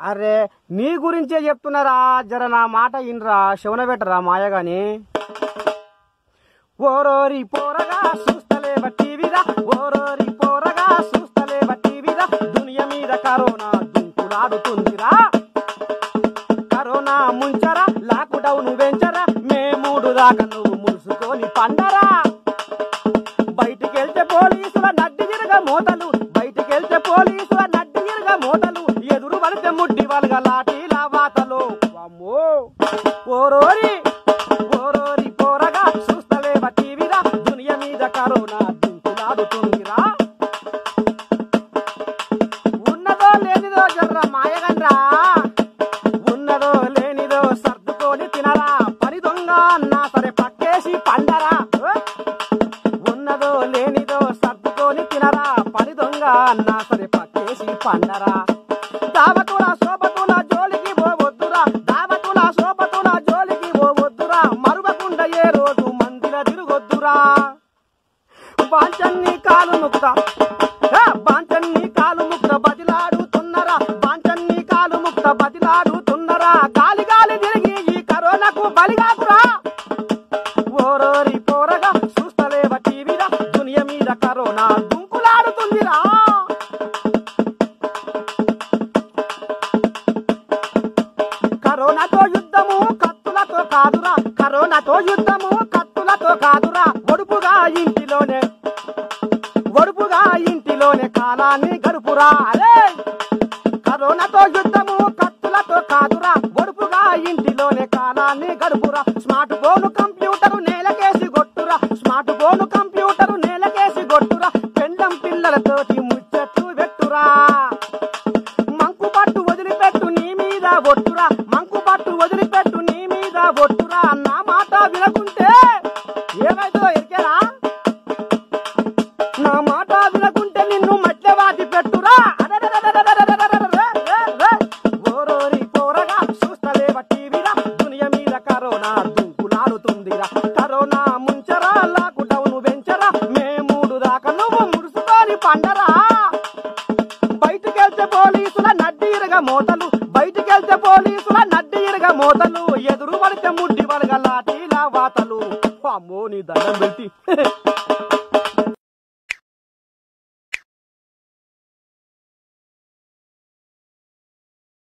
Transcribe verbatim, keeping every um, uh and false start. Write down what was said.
అరే నీ గురించే చెప్తున్నారా, జర నా మాట ఇన్రా, శవన పెట్టరా మాయగాని. ఓరోరి పోరగా చూస్తలేవ టీవీరా, ఓరోరి పోరగా చూస్తలేవ టీవీరా, దునియా మీద కరోనా దుంకులాడుతుందిరా. కరోనా ముంచరా, లాక్ డౌన్ వెంచరా, మే మూడు దాకా నువ్వు ముడుసుకొని పండరా. బయటికెళ్తే పోలీసుల నడ్డి తిరగ మోతలు, బయటికెళ్తే పోలీసుల నడ్డి తిరగ మోతలు, ఎదురు పడితే ముడ్డి వలగ లాఠీల వాతలు. అమ్మో ఓరోరి ఓరోరి పోరగా చూస్తలేవ టీవీరా, దునియా మీద కరోనా దుంకులాడుతుందిరా. ఉన్నదో లేనిదో జర్ర మాయగండ్రా, ఉన్నదో లేనిదో సర్దుకొని తినరా, పని దొంగ అన్నా సరే పక్కేసి పండరా. ఉన్నదో లేనిదో సర్దుకొని తినరా, పని దొంగ అన్నా సరే పక్కేసి పండరా. దావతుల సోపతుల జోలికి పోవద్దురా, దావతుల సోపతుల జోలికి పోవద్దురా, మరువకుండా ఏ రోజు మందిర తిరగొద్దురా. బాంచన్ని కాలు ముక్త బాంచన్ని కాలు ముక్త బదిలాడుతున్నరా, బాంచన్ని కాలు ముక్త బదిలాడుతున్నరా, గాలి గాలి తిరిగి ఈ కరోనాకు బలిగాకురా. ఓరోరి పోరగా చూస్తలేవ టీవీరా, దునియా మీద కరోనా దుంకులాడుతుందిరా. కరోనాతో యుద్ధము కత్తులతో కాదురా, కరోనాతో యుద్ధము కత్తులతో కాదురా, ఒడుపుగా ఇంటిలోనే ఒడుపుగా ఇంటిలోనే కాలాన్ని గడుపురా. అరే కరోనాతో యుద్ధము కత్తులతో కాదురా, ఒడుపుగా ఇంటిలోనే కాలాన్ని గడుపురా. స్మార్ట్ ఫోన్ కంప్యూటరు నేలకేసి కొట్టురా, స్మార్ట్ ఫోన్ కంప్యూటరు నేలకేసి కొట్టురా, పెండం పిల్లలతోటి ముచ్చట్లు పెట్టురా. మంకు పట్టు వదిలిపెట్టు నీ మీద ఒట్టురా, మంకు పట్టు వదిలిపెట్టు నీ మీద ఒట్టురా. నా మాట వినకుంటే ఏమైతుందో ఎరికేరా, నా మాట వినకుంటే నిన్ను మధ్య వాటి పెట్టురా. ఓరోరి పోరగా చూస్తలేవ టీవీరా, దునియా మీద కరోనా దుంకులాడుతుందిరా. కరోనా ముంచరా, లాక్ డౌన్ వెంచరా, మే మూడు దాకా నువ్వు ముడుసుకొని పండరా. బయటికెళ్తే పోలీసుల నడ్డి ఇరగ మోతలు, బయటికెళ్తే పోలీసుల నడ్డి ఇరగ మోతలు, ఎదురు పడితే ముడ్డి వలగ లాఠీల వాతలు. అమ్మో నీ దండం పెట్టి